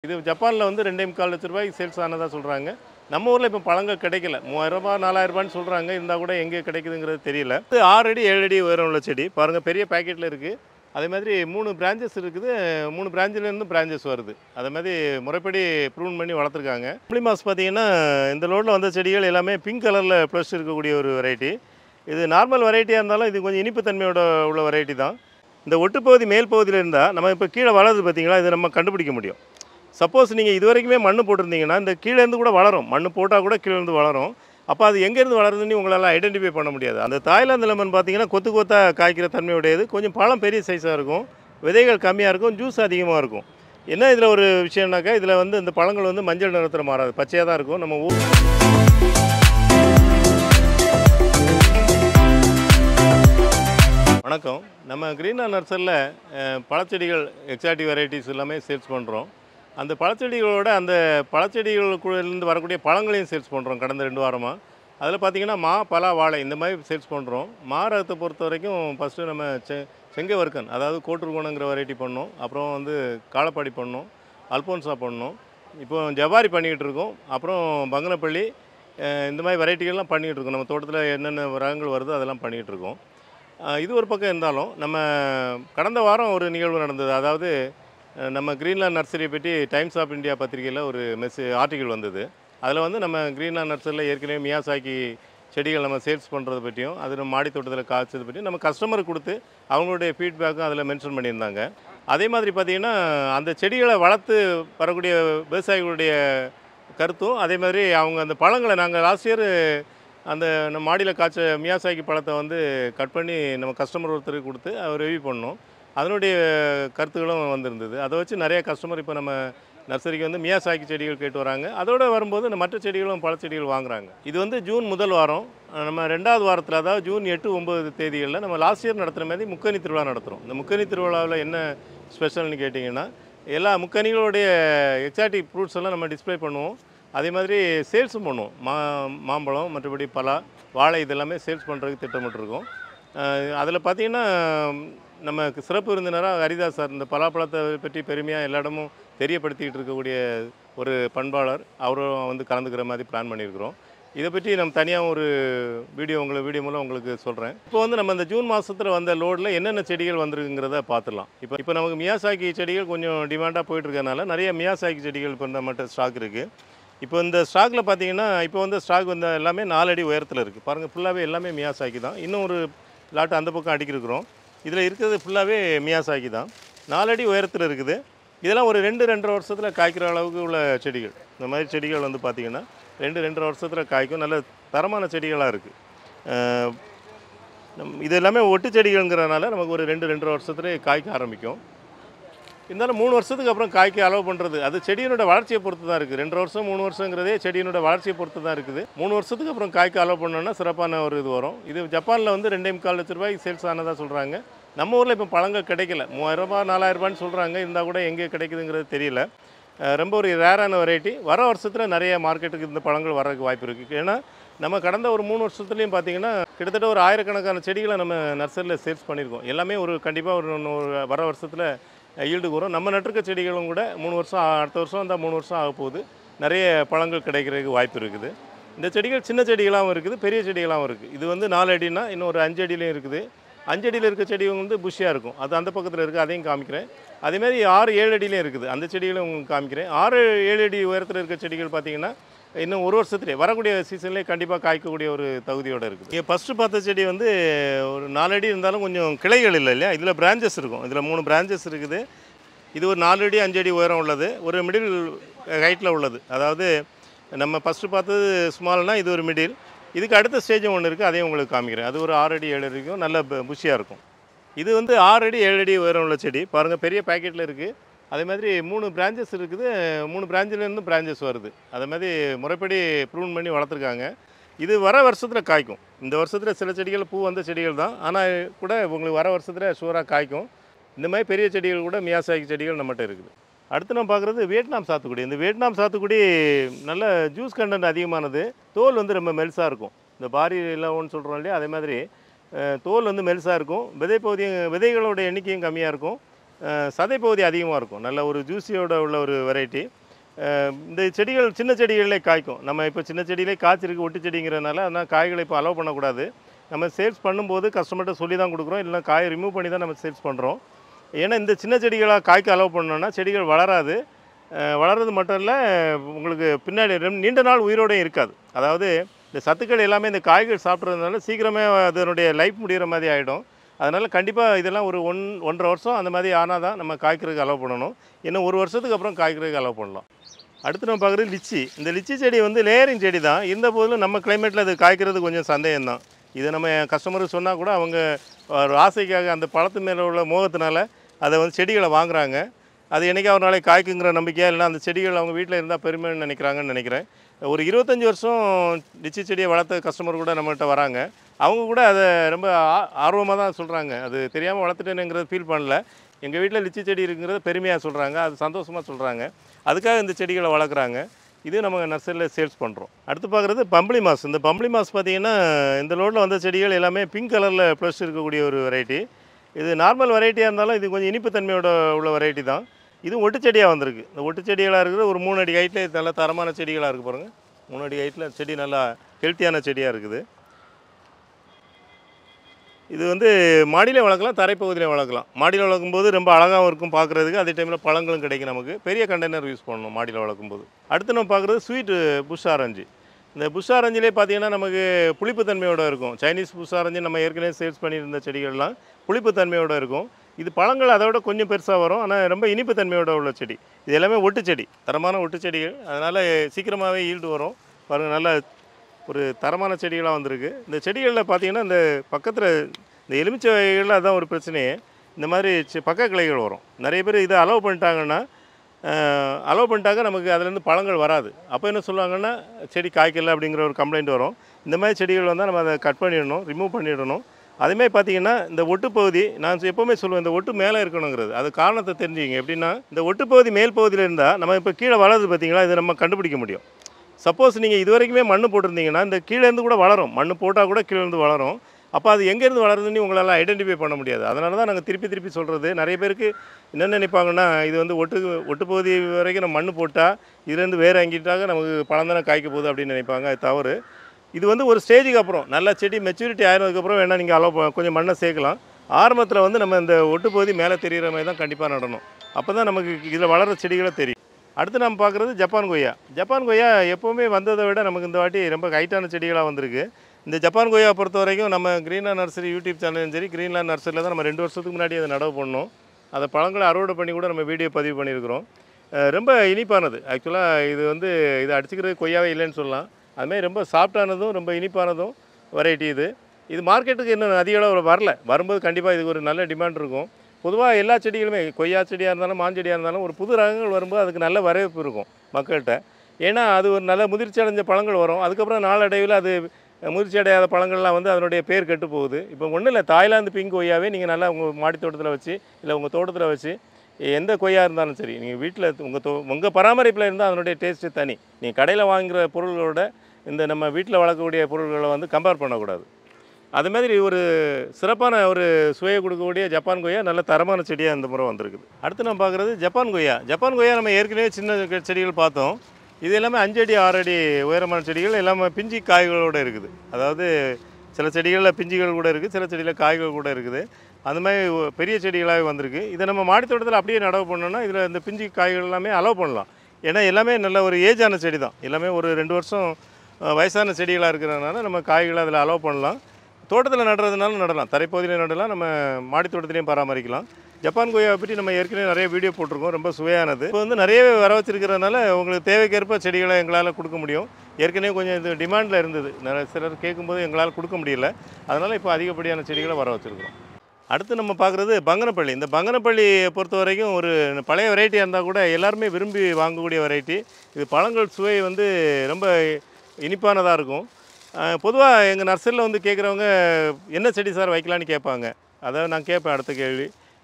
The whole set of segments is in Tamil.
இது ஜப்பானில் வந்து 2.25 லட்ச ரூபாய்க்கு சேல்ஸ் ஆனதாக சொல்கிறாங்க. நம்ம ஊரில் இப்போ பழங்கள் கிடைக்கல. 3000 ரூபாய் 4000 ரூபான்னு சொல்கிறாங்க. இருந்தால் கூட எங்கே கிடைக்குதுங்கிறது தெரியல. இது 6 அடி 7 அடி உயரம் உள்ள செடி பாருங்கள், பெரிய பேக்கெட்டில் இருக்குது. அதே மாதிரி 3 பிரான்ச்சஸ் இருக்குது. 3 பிரான்ச்சிலேருந்து பிரான்ச்சஸ் வருது. அதே மாதிரி முறைப்படி ப்ரூன் பண்ணி வளர்த்துருக்காங்க. புளிமாஸ் பார்த்தீங்கன்னா இந்த லோடில் வந்த செடிகள் எல்லாமே பிங்க் கலரில் ப்ளஸ் இருக்கக்கூடிய ஒரு வெரைட்டி. இது நார்மல் வெரைட்டியாக இருந்தாலும் இது கொஞ்சம் இனிப்பு தன்மையோட உள்ள வெரைட்டி தான். இந்த ஒட்டுப்பகுதி மேல் பகுதியில் இருந்தால் நம்ம இப்போ கீழே வளருது பார்த்தீங்களா, இதை நம்ம கண்டுபிடிக்க முடியும். சப்போஸ் நீங்கள் இது வரைக்குமே மண் போட்டிருந்தீங்கன்னா இந்த கீழேருந்து கூட வளரும். மண் போட்டால் கூட கீழேருந்து வளரும். அப்போ அது எங்கேருந்து வளருதுன்னு உங்களால் ஐடென்டிஃபை பண்ண முடியாது. அந்த தாய்லாந்து லெமன் பார்த்தீங்கன்னா கொத்து கொத்தாக காய்க்கிற தன்மையுடையது. கொஞ்சம் பழம் பெரிய சைஸாக இருக்கும், விதைகள் கம்மியாக இருக்கும், ஜூஸ் அதிகமாக இருக்கும். என்ன இதில் ஒரு விஷயம்னாக்கா, இதில் வந்து இந்த பழங்கள் வந்து மஞ்சள் நிறத்தில் மாறாது, பச்சையாக தான் இருக்கும். நம்ம வணக்கம். நம்ம கிரீனா நர்சரியில் பழச்செடிகள் எக்ஸாட்டிக் வெரைட்டிஸ் எல்லாமே சேல்ஸ் பண்ணுறோம். அந்த பழச்செடிகளோட அந்த பழச்செடிகளுக்குள்ளேருந்து வரக்கூடிய பழங்களையும் சேல்ஸ் பண்ணுறோம் கடந்த 2 வாரமாக. அதில் பார்த்திங்கன்னா மா, பலா, வாழை இந்த மாதிரி சேல்ஸ் பண்ணுறோம். மா ரகத்தை பொறுத்த வரைக்கும் ஃபஸ்ட்டு நம்ம செங்கவர்க்கன், அதாவது கோட்டுருகோணங்கிற வெரைட்டி பண்ணோம். அப்புறம் வந்து காலப்பாடி பண்ணோம், அல்போன்சா பண்ணோம். இப்போ ஜவாரி பண்ணிக்கிட்டு இருக்கோம். அப்புறம் பங்கனப்பள்ளி இந்த மாதிரி வெரைட்டிகள்லாம் பண்ணிகிட்டு இருக்கோம். நம்ம தோட்டத்தில் என்னென்ன ரகங்கள் வருதோ அதெல்லாம் பண்ணிகிட்டு இருக்கோம். இது ஒரு பக்கம் இருந்தாலும் நம்ம கடந்த வாரம் ஒரு நிகழ்வு நடந்தது. அதாவது நம்ம கிரீன்லேண்ட் நர்சரியை பற்றி டைம்ஸ் ஆஃப் இந்தியா பத்திரிகையில் ஒரு ஆர்டிக்கல் வந்தது. அதில் வந்து நம்ம கிரீன்லேண்ட் நர்சரியில் ஏற்கனவே மியாசாக்கி செடிகள் நம்ம சேல்ஸ் பண்ணுறதை பற்றியும், அது நம்ம மாடி தோட்டத்தில் காய்ச்சது பற்றியும் நம்ம கஸ்டமருக்கு கொடுத்து அவங்களுடைய ஃபீட்பேக்கும் அதில் மென்ஷன் பண்ணியிருந்தாங்க. அதே மாதிரி பார்த்திங்கன்னா அந்த செடிகளை வளர்த்து வரக்கூடிய விவசாயிகளுடைய கருத்தும், அதே மாதிரி அவங்க அந்த பழங்களை நாங்கள் லாஸ்ட் இயர் அந்த நம்ம மாடியில் காய்ச்ச மியாசாக்கி பழத்தை வந்து கட் பண்ணி நம்ம கஸ்டமர் ஒருத்தருக்கு கொடுத்து அவர் ரிவ்யூ பண்ணோம். அதனுடைய கருத்துக்களும் வந்திருந்தது. அதை வச்சு நிறைய கஸ்டமர் இப்போ நம்ம நர்சரிக்கு வந்து மியாசாக்கி செடிகள் கேட்டு வராங்க. அதோடு வரும்போது இந்த மற்ற செடிகளும் பழச்செடிகள் வாங்குறாங்க. இது வந்து ஜூன் முதல் வாரம். நம்ம 2வது வாரத்தில், அதாவது ஜூன் 8, 9 தேதிகளில் நம்ம லாஸ்ட் இயர் நடத்துகிற மாதிரி முக்கனி திருவிழா நடத்துகிறோம். இந்த முக்கனி திருவிழாவில் என்ன ஸ்பெஷல்னு கேட்டிங்கன்னா, எல்லா முக்கனிகளுடைய எக்ஸாட்டிக் ஃப்ரூட்ஸ் எல்லாம் நம்ம டிஸ்பிளே பண்ணுவோம். அதே மாதிரி சேல்ஸும் பண்ணுவோம். மாம்பழம், மற்றபடி பலா, வாழை இதெல்லாமே சேல்ஸ் பண்ணுறதுக்கு திட்டமிட்டுருக்கோம். அதில் பார்த்திங்கன்னா நமக்கு சிறப்பு விருந்தினராக ஹரிதாஸ் சார் இந்த பலாப்பழத்தை பற்றி பெருமையாக எல்லா இடமும் தெரியப்படுத்திக்கிட்டு இருக்கக்கூடிய ஒரு பண்பாளர், அவரும் வந்து கலந்துக்கிற மாதிரி பிளான் பண்ணியிருக்கிறோம். இதை பற்றி நம்ம தனியாக ஒரு வீடியோ மூலம் உங்களுக்கு சொல்கிறேன். இப்போ வந்து நம்ம இந்த ஜூன் மாதத்தில் வந்த லோடில் என்னென்ன செடிகள் வந்திருக்குங்கிறத பார்த்துடலாம். இப்போ நமக்கு மியாசாக்கி செடிகள் கொஞ்சம் டிமாண்டாக போயிட்டுருக்கனால நிறைய மியாசாக்கி செடிகள் இப்போ நம்மகிட்ட ஸ்டாக் இருக்குது. இப்போ இந்த ஸ்டாக்கில் பார்த்தீங்கன்னா இப்போ வந்து ஸ்டாக் வந்து எல்லாமே 4 அடி உயரத்தில் இருக்குது. பாருங்கள், ஃபுல்லாகவே எல்லாமே மியாசாக்கி தான். இன்னும் ஒரு லாட்டு அந்த பக்கம் அடிக்கிருக்கிறோம். இதில் இருக்கிறது ஃபுல்லாகவே மியாசாக்கி தான். 4 அடி உயரத்தில் இருக்குது. இதெல்லாம் ஒரு 2-2.5 வருஷத்தில் காய்க்கிற அளவுக்கு உள்ள செடிகள். இந்த மாதிரி செடிகள் வந்து பார்த்திங்கன்னா 2-2.5 வருஷத்தில் காய்க்கும். நல்ல தரமான செடிகளாக இருக்குது. இது எல்லாமே ஒட்டு செடிகள்ங்கிறதுனால நமக்கு ஒரு 2-2.5 வருஷத்துலேயே காய்க்க ஆரம்பிக்கும். இருந்தாலும் 3 வருஷத்துக்கு அப்புறம் காய்க்க அலோவ் பண்ணுறது அது செடியினோட வளர்ச்சியை பொறுத்து தான் இருக்குது. 2 வருஷம் 3 வருஷங்கிறதே செடியினோட வளர்ச்சியை பொறுத்து தான் இருக்குது. 3 வருஷத்துக்கு அப்புறம் காய்க்க அலோவ் பண்ணோன்னா சிறப்பான ஒரு இது வரும். இது ஜப்பானில் வந்து 2.25 லட்ச ரூபாய்க்கு சேல்ஸ் ஆனதாக சொல்கிறாங்க. நம்ம ஊரில் இப்போ பழங்கள் கிடைக்கல. 3000 ரூபாய் 4000 ரூபான்னு சொல்கிறாங்க. இருந்தால் கூட எங்கே கிடைக்குதுங்கிறது தெரியல. ரொம்ப ஒரு ரேரான வெரைட்டி. வர வருஷத்தில் நிறைய மார்க்கெட்டுக்கு இந்த பழங்கள் வர்றதுக்கு வாய்ப்பு இருக்குது. ஏன்னா நம்ம கடந்த ஒரு 3 வருஷத்துலேயும் பார்த்திங்கன்னா கிட்டத்தட்ட ஒரு 1000கணக்கான செடிகளை நம்ம நர்சரியில் சேல்ஸ் பண்ணியிருக்கோம். எல்லாமே ஒரு கண்டிப்பாக ஒரு வர வருஷத்தில் ஈல்டுக்கு வரும். நம்ம நட்டிருக்க செடிகளும் கூட 3 வருஷம், அடுத்த வருஷம் வந்தால் 3 வருஷம் ஆக போகுது. நிறைய பழங்கள் கிடைக்கிறதுக்கு வாய்ப்பு இருக்குது. இந்த செடிகள் சின்ன செடிகளாகவும் இருக்குது, பெரிய செடிகளாகவும் இருக்குது. இது வந்து 4 அடினா இன்னும் ஒரு 5 அடியிலையும் இருக்குது. 5 அடியில் இருக்க செடி வந்து புஷ்ஷியாக இருக்கும். அது அந்த பக்கத்தில் இருக்குது, அதையும் காமிக்கிறேன். அதேமாதிரி 6-7 அடியிலையும் இருக்குது. அந்த செடிகளும் உங்களுக்கு காமிக்கிறேன். 6-7 அடி உயரத்தில் இருக்க செடிகள் பார்த்திங்கன்னா இன்னும் ஒரு வருஷத்துலேயே வரக்கூடிய சீசன்லேயே கண்டிப்பாக காய்க்கக்கூடிய ஒரு தகுதியோடு இருக்குது. இங்கே ஃபஸ்ட்டு பார்த்த செடி வந்து ஒரு 4 அடி இருந்தாலும் கொஞ்சம் கிளைகள் இல்லை இல்லையா, இதில் பிரான்ச்சஸ் இருக்கும். இதில் 3 பிரான்ச்சஸ் இருக்குது. இது ஒரு 4 அடி 5 அடி உயரம் உள்ளது, ஒரு மிடில் ஹைட்டில் உள்ளது. அதாவது நம்ம ஃபஸ்ட்டு பார்த்தது ஸ்மால்னால் இது ஒரு மிடில். இதுக்கு அடுத்த ஸ்டேஜும் ஒன்று இருக்குது, அதையும் உங்களுக்கு காமிக்கிறேன். அது ஒரு 6 அடி 7 அடிக்கும் நல்ல புஷியாக இருக்கும். இது வந்து 6 அடி 7 அடி உயரம் உள்ள செடி. பாருங்கள், பெரிய பேக்கெட்டில் இருக்குது. அதே மாதிரி 3 பிரான்ச்சஸ் இருக்குது. 3 பிரான்ச்சிலேருந்து பிரான்ச்சஸ் வருது. அதே மாதிரி முறைப்படி ப்ரூன் பண்ணி வளர்த்துருக்காங்க. இது வர வருஷத்தில் காய்க்கும். இந்த வருஷத்தில் சில செடிகள் பூ வந்த செடிகள் தான், ஆனால் கூட உங்களுக்கு வர வருஷத்தில் ஷூராக காய்க்கும். இந்த மாதிரி பெரிய செடிகள் கூட மியாசாக்கி செடிகள் நம்மகிட்ட இருக்குது. அடுத்து நம்ம பார்க்குறது வியட்நாம் சாத்துக்குடி. இந்த வியட்நாம் சாத்துக்குடி நல்ல ஜூஸ் கண்டென்ட் அதிகமானது. தோல் வந்து ரொம்ப மெல்ஸாக இருக்கும். இந்த பாரி இலவன்னு சொல்கிறோம் இல்லையா, அதே மாதிரி தோல் வந்து மெல்ஸாக இருக்கும். விதைகளோட எண்ணிக்கையும் கம்மியாக இருக்கும். சதை பகுதி அதிகமாக இருக்கும். நல்ல ஒரு ஜூஸியோட உள்ள ஒரு வெரைட்டி. இந்த செடிகள் சின்ன செடிகளிலே காய்க்கும். நம்ம இப்போ சின்ன செடியிலே காய்ச்சிருக்கு ஒட்டு செடிங்கிறதுனால, அதனால் காய்களை இப்போ அலோவ் பண்ணக்கூடாது. நம்ம சேல்ஸ் பண்ணும்போது கஸ்டமர்கிட்ட சொல்லி தான் கொடுக்குறோம். இல்லைனா காயை ரிமூவ் பண்ணி தான் நம்ம சேல்ஸ் பண்ணுறோம். ஏன்னா இந்த சின்ன செடிகளாக காய்க்க அலோவ் பண்ணோன்னா செடிகள் வளராது. வளர்றது மட்டும் இல்லை, உங்களுக்கு பின்னாடி நீண்ட நாள் உயிரோடையும் இருக்காது. அதாவது இந்த சத்துக்கள் எல்லாமே இந்த காய்கள் சாப்பிட்றதுனால சீக்கிரமே அதனுடைய லைஃப் முடிகிற மாதிரி ஆகிடும். அதனால் கண்டிப்பாக இதெல்லாம் ஒரு 1.5 வருஷம் அந்த மாதிரி ஆனால் தான் நம்ம காய்க்கிறதுக்கு அலோவ் பண்ணணும். இன்னும் 1 வருஷத்துக்கு அப்புறம் காய்க்கிறதுக்கு அலோவ் பண்ணலாம். அடுத்து நம்ம பார்க்குறது லிச்சி. இந்த லிச்சி செடி வந்து லேயரிங் செடி தான். இருந்த போதிலும் நம்ம கிளைமேட்டில் அது காய்க்கிறது கொஞ்சம் சந்தேகம் தான். இதை நம்ம கஸ்டமருக்கு சொன்னால் கூட அவங்க ஒரு ஆசைக்காக அந்த பழத்து மேலே உள்ள மோகத்தினால அதை வந்து செடிகளை வாங்குறாங்க. அது என்றைக்கா ஒரு நாளைக்கு காய்க்குங்கிற நம்பிக்கையா, இல்லைனா அந்த செடிகள் அவங்க வீட்டில் இருந்தால் பெருமைன்னு நினைக்கிறாங்கன்னு நினைக்கிறேன். ஒரு 25 வருஷம் லிச்சி செடியை வளர்த்த கஸ்டமர் கூட நம்மகிட்ட வராங்க. அவங்க கூட அதை ரொம்ப ஆர்வமாக தான் சொல்கிறாங்க. அது தெரியாமல் வளர்த்துட்டேனுங்கிறத ஃபீல் பண்ணல. எங்கள் வீட்டில் லிச்சி செடி இருக்குங்கிறத பெருமையாக சொல்கிறாங்க. அது சந்தோஷமாக சொல்கிறாங்க. அதுக்காக இந்த செடிகளை வளர்க்குறாங்க. இது நம்ம நர்சரியில் சேல்ஸ் பண்ணுறோம். அடுத்து பார்க்குறது பம்பளி மாஸ். இந்த பம்பளி மாஸ் பார்த்திங்கன்னா, இந்த லோடில் வந்த செடிகள் எல்லாமே பிங்க் கலரில் ப்ளஸ் இருக்கக்கூடிய ஒரு வெரைட்டி. இது நார்மல் வெரைட்டியாக இருந்தாலும் இது கொஞ்சம் இனிப்பு தன்மையோட உள்ள வெரைட்டி தான். இது ஒட்டு செடியாக வந்திருக்கு. இந்த ஒட்டு செடிகளாக இருக்குது. ஒரு 3 அடி ஹைட்டில் நல்ல தரமான செடிகளாக இருக்குது பாருங்கள். 3 அடி ஹைட்டில் செடி நல்லா ஹெல்த்தியான செடியாக இருக்குது. இது வந்து மாடியில் வளர்க்கலாம், தரைப்பகுதியில் வளர்க்கலாம். மாடியில் வளர்க்கும்போது ரொம்ப அழகாகவும் இருக்கும் பார்க்குறதுக்கு. அதே டைமில் பழங்களும் கிடைக்கும் நமக்கு. பெரிய கண்டெய்னர் யூஸ் பண்ணணும் மாடியில் வளர்க்கும்போது. அடுத்து நம்ம பார்க்குறது ஸ்வீட்டு புஷ் ஆரஞ்சு. இந்த புஷ் ஆரஞ்சிலே பார்த்திங்கன்னா நமக்கு புளிப்பு தன்மையோடு இருக்கும். சைனீஸ் புஷ் ஆரஞ்சு நம்ம ஏற்கனவே சேல்ஸ் பண்ணியிருந்த செடிகள்லாம் புளிப்பு தன்மையோடு இருக்கும். இது பழங்கள் அதை விட கொஞ்சம் பெருசாக வரும். ஆனால் ரொம்ப இனிப்பு தன்மையோட உள்ள செடி. இது எல்லாமே ஒட்டு செடி, தரமான ஒட்டு செடிகள். அதனால் சீக்கிரமாகவே ஈல்டு வரும். பாருங்கள், நல்ல ஒரு தரமான செடிகளாக வந்திருக்கு. இந்த செடிகளில் பார்த்திங்கன்னா இந்த பக்கத்தில் இந்த எலுமிச்சை வகைகளில் அதுதான் ஒரு பிரச்சனையே. இந்த மாதிரி பக்க கிளைகள் வரும். நிறைய பேர் இதை அலோவ் பண்ணிட்டாங்கன்னா நமக்கு அதுலேருந்து பழங்கள் வராது. அப்போ என்ன சொல்லுவாங்கன்னா, செடி காய்க்கல அப்படிங்கிற ஒரு கம்ப்ளைண்ட் வரும். இந்த மாதிரி செடிகள் வந்தால் நம்ம அதை கட் பண்ணிடணும், ரிமூவ் பண்ணிடணும். அதேமாதிரி பார்த்திங்கன்னா இந்த ஒட்டு பகுதி, நான் எப்போவுமே சொல்லுவேன், இந்த ஒட்டு மேலே இருக்கணுங்கிறது. அது காரணத்தை தெரிஞ்சுக்கிங்க. எப்படின்னா, இந்த ஒட்டு பகுதி மேல் பகுதியில் இருந்தால் நம்ம இப்போ கீழே வளருது பார்த்திங்களா, இதை நம்ம கண்டுபிடிக்க முடியும். சப்போஸ் நீங்கள் இது வரைக்குமே மண் போட்டிருந்தீங்கன்னா இந்த கீழேருந்து கூட வளரும். மண் போட்டால் கூட கீழேருந்து வளரும். அப்போ அது எங்கேருந்து வளருதுன்னு உங்களால் ஐடென்டிஃபை பண்ண முடியாது. அதனால தான் நாங்கள் திருப்பி சொல்கிறது. நிறைய பேருக்கு என்ன நினைப்பாங்கன்னா, இது வந்து ஒட்டு பகுதி வரைக்கும் நம்ம மண் போட்டால் இதுலேருந்து வேறு எங்கிட்டாக நமக்கு பழம் தானே காய்க்க போகுது அப்படின்னு நினைப்பாங்க. அது தவறு. இது வந்து ஒரு ஸ்டேஜுக்கு அப்புறம் நல்லா செடி மெச்சூரிட்டி ஆகிறதுக்கப்புறம் வேணால் நீங்கள் கொஞ்சம் மண்ணை சேர்க்கலாம். ஆரம்பத்தில் வந்து நம்ம இந்த ஒட்டு பகுதி மேலே தெரிகிற மாதிரி தான் கண்டிப்பாக நடணும். அப்போ தான் நமக்கு இதில் வளர்கிற செடிகளை தெரியும். அடுத்து நம்ம பார்க்குறது ஜப்பான் கொய்யா. ஜப்பான் கொய்யா எப்போவுமே வந்ததை விட நமக்கு இந்த வாட்டி ரொம்ப ஹைட்டான செடிகளாக வந்திருக்கு. இந்த ஜப்பான் கொய்யா பொறுத்த வரைக்கும் நம்ம கிரீன்லேண்ட் நர்சரி யூடியூப் சேனலும் சரி, கிரீன்லேண்ட் நர்சரியில் தான் நம்ம 2 வருஷத்துக்கு முன்னாடி அதை நடவு பண்ணோம். அதை பழங்களை அறுவடை பண்ணி கூட நம்ம வீடியோ பதிவு பண்ணியிருக்கிறோம். ரொம்ப இனிப்பானது. ஆக்சுவலாக இது வந்து இதை அடிச்சுக்கிறது கொய்யாவே இல்லைன்னு சொல்லலாம். அதுமாதிரி ரொம்ப சாஃப்டானதும் ரொம்ப இனிப்பானதும் வெரைட்டி இது. இது மார்க்கெட்டுக்கு இன்னும் அதிக அளவு வரல. வரும்போது கண்டிப்பாக இதுக்கு ஒரு நல்ல டிமாண்ட் இருக்கும். பொதுவாக எல்லா செடிகளுமே, கொய்யா செடியாக இருந்தாலும் மாஞ்செடியாக இருந்தாலும், ஒரு புது ரகங்கள் வரும்போது அதுக்கு நல்ல வரவேற்பு இருக்கும் மக்கள்கிட்ட. ஏன்னா அது ஒரு நல்ல முதிர்ச்சி அடைஞ்ச பழங்கள் வரும். அதுக்கப்புறம் நாளடைவில் அது முதிர்ச்சி அடையாத பழங்கள்லாம் வந்து அதனுடைய பேர் கெட்டு போகுது. இப்போ ஒன்றும் இல்லை, தாய்லாந்து பிங்க் கொய்யாவே நீங்கள் நல்லா உங்கள் மாடி தோட்டத்தில் வச்சு, இல்லை உங்கள் தோட்டத்தில் வச்சு, எந்த கொய்யா இருந்தாலும் சரி, நீங்கள் வீட்டில் உங்கள் பராமரிப்பில் இருந்தால் அதனுடைய டேஸ்ட்டு தனி. நீங்கள் கடையில் வாங்குகிற பொருள்களோட இந்த நம்ம வீட்டில் வளர்க்கக்கூடிய பொருள்களை வந்து கம்பேர் பண்ணக்கூடாது. அதுமாதிரி ஒரு சிறப்பான ஒரு சுவையை கொடுக்கக்கூடிய ஜப்பான் கொய்யா நல்ல தரமான செடியாக இந்த முறை வந்திருக்குது. அடுத்து நம்ம பார்க்குறது ஜப்பான் கொய்யா. ஜப்பான் கொய்யா நம்ம ஏற்கனவே சின்ன செடிகள் பார்த்தோம். இது எல்லாமே 5 அடி 6 அடி உயரமான செடிகள், எல்லாமே பிஞ்சு காய்களோடு இருக்குது. அதாவது சில செடிகளில் பிஞ்சுகள் கூட இருக்குது, சில செடியில் காய்கள் கூட இருக்குது. அந்த மாதிரி பெரிய செடிகளாகவே வந்திருக்கு. இதை நம்ம மாடி தோட்டத்தில் அப்படியே நடவு பண்ணோன்னா இதில் இந்த பிஞ்சு காய்கள் எல்லாமே அலோவ் பண்ணலாம். ஏன்னா எல்லாமே நல்ல ஒரு ஏஜான செடி தான். எல்லாமே ஒரு 2 வருஷம் வயசான செடிகளாக இருக்கிறதுனால நம்ம காய்களை அதில் அலோவ் பண்ணலாம். தோட்டத்தில் நடுறதுனாலும் நடலாம், தரைப்பகுதியில் நடலாம், நம்ம மாடி தோட்டத்திலையும் பராமரிக்கலாம். ஜப்பான் கொய்யாவை பற்றி நம்ம ஏற்கனவே நிறைய வீடியோ போட்டிருக்கோம். ரொம்ப சுவையானது. இப்போ வந்து நிறையவே வர வச்சிருக்கிறதுனால உங்களுக்கு தேவைக்கேற்ப செடிகளை எங்களால் கொடுக்க முடியும். ஏற்கனவே கொஞ்சம் இது டிமாண்டில் இருந்தது. நிறைய சிலர் கேட்கும்போது எங்களால் கொடுக்க முடியல. அதனால் இப்போ அதிகப்படியான செடிகளை வர வச்சுருக்கிறோம். அடுத்து நம்ம பார்க்குறது பங்கனப்பள்ளி. இந்த பங்கனப்பள்ளியை பொறுத்த வரைக்கும் ஒரு பழைய வெரைட்டியாக இருந்தால் கூட எல்லாருமே விரும்பி வாங்கக்கூடிய வெரைட்டி. இது பழங்கள் சுவை வந்து ரொம்ப இனிப்பானதாக இருக்கும். பொதுவாக எங்கள் நர்சரியில் வந்து கேட்குறவங்க என்ன செடி சார் வைக்கலான்னு கேட்பாங்க. அதாவது நான் கேட்பேன் அடுத்த கேள்வி,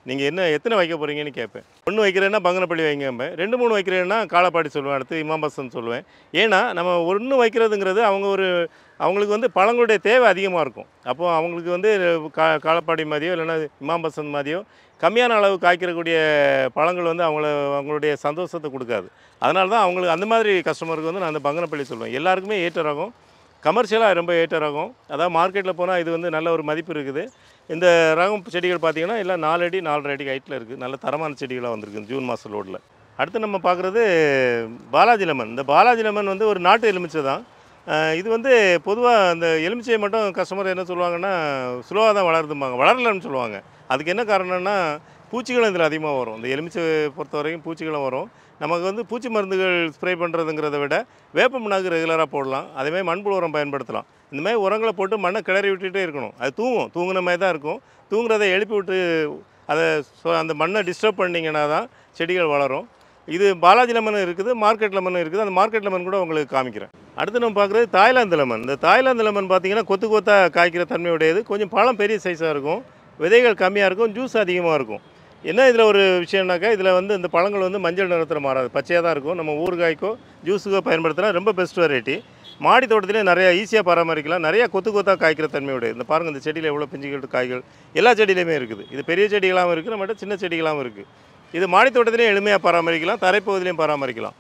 நீங்கள் என்ன எத்தனை வைக்க போகிறீங்கன்னு கேட்பேன். 1 வைக்கிறேன்னா பங்கனப்பள்ளி வைங்கம்பேன், 2 3 வைக்கிறேன்னா காலப்பாடி சொல்லுவேன், அடுத்து இமாம்பசந்த் சொல்லுவேன். ஏன்னா நம்ம 1 வைக்கிறதுங்கிறது அவங்களுக்கு வந்து பழங்களுடைய தேவை அதிகமாக இருக்கும். அப்போது அவங்களுக்கு வந்து காலப்பாடி மாதிரியோ இல்லைன்னா இமாம்பசந்த் மாதிரியோ கம்மியான அளவு காய்க்கக்கூடிய பழங்கள் வந்து அவங்களுடைய சந்தோஷத்தை கொடுக்காது. அதனால தான் அவங்களுக்கு அந்த மாதிரி கஸ்டமருக்கு வந்து நான் அந்த பங்கனப்பள்ளி சொல்லுவேன். எல்லாருக்குமே ஏற்ற ரகம், கமர்ஷியலாக ரொம்ப ஏற்ற ரகம். அதாவது மார்க்கெட்டில் போனால் இது வந்து நல்ல ஒரு மதிப்பு இருக்குது. இந்த ரகம் செடிகள் பார்த்திங்கன்னா எல்லாம் 4 அடி 4.5 அடி ஹைட்டில் இருக்குது. நல்ல தரமான செடிகளாக வந்திருக்கு ஜூன் மாத லோடில். அடுத்து நம்ம பார்க்குறது பாலாஜி லெமன். இந்த பாலாஜி லெமன் வந்து ஒரு நாட்டு எலுமிச்சை தான். இது வந்து பொதுவாக அந்த எலுமிச்சையை மட்டும் கஸ்டமர் என்ன சொல்லுவாங்கன்னா ஸ்லோவாக தான் வளருதும்பாங்க, வளரலன்னு சொல்லுவாங்க. அதுக்கு என்ன காரணம்னா பூச்சிகளும் இதில் அதிகமாக வரும். இந்த எலுமிச்சை பொறுத்த வரைக்கும் பூச்சிகளும் வரும். நமக்கு வந்து பூச்சி மருந்துகள் ஸ்ப்ரே பண்ணுறதுங்கிறத விட வேப்ப புண்ணாக்கு ரெகுலராக போடலாம். அதேமாதிரி மண்புழு உரம் பயன்படுத்தலாம். இந்தமாதிரி உரங்களை போட்டு மண்ணை கிளறி விட்டுகிட்டே இருக்கணும். அது தூங்குன மாதிரி தான் இருக்கும். தூங்குறதை எழுப்பி விட்டு அந்த மண்ணை டிஸ்டர்ப் பண்ணிங்கன்னா தான் செடிகள் வளரும். இது பாலாஜி லெமன் இருக்குது, மார்க்கெட் லெமன் இருக்குது. அந்த மார்க்கெட் லெமன் கூட உங்களுக்கு காமிக்கிறேன். அடுத்து நம்ம பார்க்குறது தாய்லாந்து லெமன். இந்த தாய்லாந்து லெமன் பார்த்திங்கன்னா கொத்து கொத்தாக காய்க்கிற தன்மையுடையது. கொஞ்சம் பழம் பெரிய சைஸாக இருக்கும், விதைகள் கம்மியாக இருக்கும், ஜூஸ் அதிகமாக இருக்கும். என்ன இதில் ஒரு விஷயம்னாக்கா இதில் வந்து இந்த பழங்கள் வந்து மஞ்சள் நிறத்தில் மாறாது, பச்சையாக தான் இருக்கும். நம்ம ஊறுகாய்க்கோ ஜூஸுக்கோ பயன்படுத்தினா ரொம்ப பெஸ்ட் வெரைட்டி. மாடி தோட்டத்திலே நிறையா ஈஸியாக பராமரிக்கலாம். நிறையா கொத்து கொத்தாக காய்க்கிற தன்மையுடைய இந்த பாருங்கள், இந்த செடியில் எவ்வளோ பிஞ்சுகள் காய்கள் எல்லா செடியிலையுமே இருக்குது. இது பெரிய செடிகளாகவும் இருக்குது, நம்மகிட்ட சின்ன செடிகளாகவும் இருக்குது. இது மாடி தோட்டத்திலையும் எளிமையாக பராமரிக்கலாம், தரைப்பகுதியிலையும் பராமரிக்கலாம்.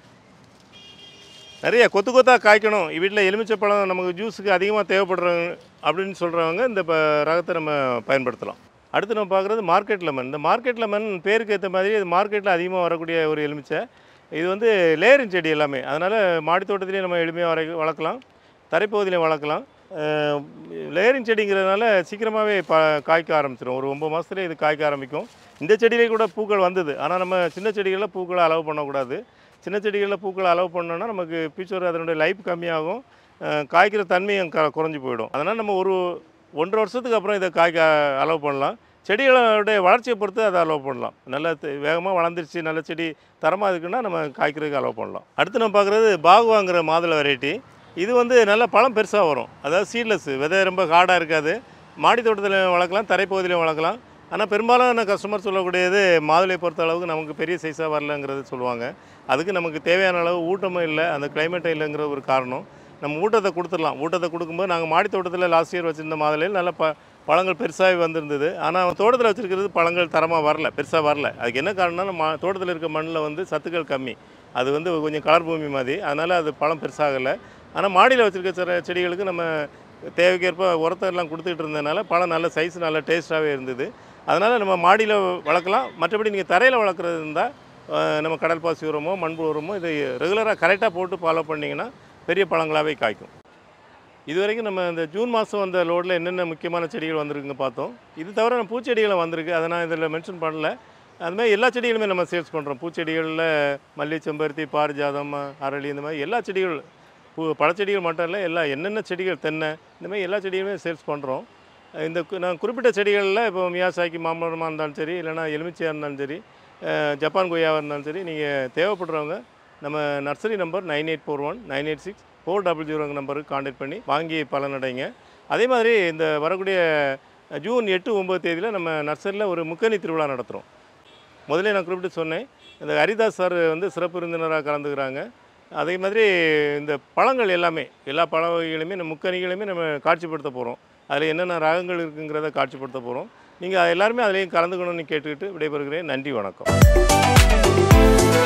நிறைய கொத்து கொத்தாக காய்க்கணும், வீட்டில் எலுமிச்சை பழம் நமக்கு ஜூஸுக்கு அதிகமாக தேவைப்படுறவங்க அப்படின்னு சொல்கிறவங்க இந்த ரகத்தை நம்ம பயன்படுத்தலாம். அடுத்து நம்ம பார்க்குறது மார்க்கெட் லெமன். இந்த மார்க்கெட் லெமன் பேருக்கு ஏற்ற மாதிரி இது மார்க்கெட்டில் அதிகமாக வரக்கூடிய ஒரு எலுமிச்சை. இது வந்து லேயரின் செடி எல்லாமே. அதனால் மாடி தோட்டத்திலையும் நம்ம எளிமையாக வளர்க்கலாம், தரைப்பகுதியிலையும் வளர்க்கலாம். லேயரின் செடிங்கிறதுனால சீக்கிரமாகவே காய்க்க ஆரம்பிச்சிடும். ஒரு 9 மாதத்துலேயே இது காய்க்க ஆரம்பிக்கும். இந்த செடியிலே கூட பூக்கள் வந்தது. ஆனால் நம்ம சின்ன செடிகளில் பூக்களை அலோவ் பண்ணக்கூடாது. சின்ன செடிகளில் பூக்களை அலோவ் பண்ணோன்னா நமக்கு ஃபியூச்சர் அதனுடைய லைஃப் கம்மியாகும், காய்க்கிற தன்மையும் குறைஞ்சி போயிடும். அதனால் நம்ம ஒரு 1.5 வருஷத்துக்கு அப்புறம் இதை காய்க்க அலோவ் பண்ணலாம். செடிகளுடைய வளர்ச்சியை பொறுத்து அதை அலோவ் பண்ணலாம். நல்ல வேகமாக வளர்ந்துருச்சு, நல்ல செடி தரமாக இருக்குன்னா நம்ம காய்க்கிறதுக்கு அலோவ் பண்ணலாம். அடுத்து நம்ம பார்க்குறது பாகுவாங்கிற மாதுளை வெரைட்டி. இது வந்து நல்ல பழம் பெருசாக வரும். அதாவது சீட்லெஸ், விதை ரொம்ப ஹார்டாக இருக்காது. மாடி தோட்டத்தில் வளர்க்கலாம், தரைப்பகுதியிலையும் வளர்க்கலாம். ஆனால் பெரும்பாலான கஸ்டமர் சொல்லக்கூடியது மாதுளையை பொறுத்த அளவுக்கு நமக்கு பெரிய சைஸாக வரலங்கிறது சொல்லுவாங்க. அதுக்கு நமக்கு தேவையான அளவு ஊட்டமும் இல்லை, அந்த கிளைமேட்டும் இல்லைங்கிற ஒரு காரணம். நம்ம ஊட்டத்தை கொடுத்துடலாம். ஊட்டத்தை கொடுக்கும்போது நாங்கள் மாடி தோட்டத்தில் லாஸ்ட் இயர் வச்சுருந்த மாதுளையில் நல்ல பழங்கள் பெருசாகவே வந்திருந்தது. ஆனால் தோட்டத்தில் வச்சுருக்கிறது பழங்கள் தரமாக வரல, பெருசாக வரல. அதுக்கு என்ன காரணம்னா நம்ம தோட்டத்தில் இருக்க மண்ணில் வந்து சத்துக்கள் கம்மி. அது வந்து கொஞ்சம் கலர் பூமி மாதிரி, அதனால் அது பழம் பெருசாகலை. ஆனால் மாடியில் வச்சுருக்க செடிகளுக்கு நம்ம தேவைக்கேற்ப உரத்தை எல்லாம் கொடுத்துக்கிட்டு இருந்ததுனால பழம் நல்ல சைஸ் நல்ல டேஸ்ட்டாகவே இருந்தது. அதனால் நம்ம மாடியில் வளர்க்கலாம். மற்றபடி நீங்கள் தரையில் வளர்க்குறது இருந்தால் நம்ம கடல் பாசி உரமோ மண்புழு உரமோ இதை ரெகுலராக கரெக்டாக போட்டு ஃபாலோ பண்ணிங்கன்னா பெரிய பழங்களாகவே காய்க்கும். இது வரைக்கும் நம்ம இந்த ஜூன் மாதம் வந்த லோடில் என்னென்ன முக்கியமான செடிகள் வந்திருக்குங்க பார்த்தோம். இது தவிர நம்ம பூச்செடிகளும் வந்திருக்கு, அதை நான் இதில் மென்ஷன் பண்ணல. அதுமாதிரி எல்லா செடிகளுமே நம்ம சேல்ஸ் பண்ணுறோம். பூச்செடிகளில் மல்லி, செம்பருத்தி, பாரிஜாதம், அரளி, இந்த மாதிரி எல்லா செடிகள், பழச்செடிகள் மட்டும் இல்லை, எல்லா என்னென்ன செடிகள், தென்னை, இந்த மாதிரி எல்லா செடிகளுமே சேல்ஸ் பண்ணுறோம். இந்த நான் குறிப்பிட்ட செடிகளில் இப்போ மியாசாக்கி மாம்பழமாக இருந்தாலும் சரி, இல்லைனா எலுமிச்சையாக இருந்தாலும் சரி, ஜப்பான் கொய்யாவாக இருந்தாலும் சரி, நீங்கள் தேவைப்படுறவங்க நம்ம நர்சரி நம்பர் 9841986400 நம்பருக்கு கான்டாக்ட் பண்ணி வாங்கி பலனடைங்க. அதே மாதிரி இந்த வரக்கூடிய ஜூன் 8, 9 தேதியில் நம்ம நர்சரியில் ஒரு முக்கணி திருவிழா நடத்துகிறோம். முதல்ல நான் குறிப்பிட்டு சொன்னேன், இந்த ஹரிதாஸ் சார் வந்து சிறப்பு விருந்தினராக கலந்துக்கிறாங்க. அதே மாதிரி இந்த பழங்கள் எல்லாமே, எல்லா பழ வகைகளையுமே நம்ம முக்கணிகளையுமே நம்ம காட்சிப்படுத்த போகிறோம். அதில் என்னென்ன ரகங்கள் இருக்குங்கிறத காட்சிப்படுத்த போகிறோம். நீங்கள் எல்லாருமே அதிலையும் கலந்துக்கணும்னு கேட்டுக்கிட்டு விடைபெறுகிறேன். நன்றி, வணக்கம்.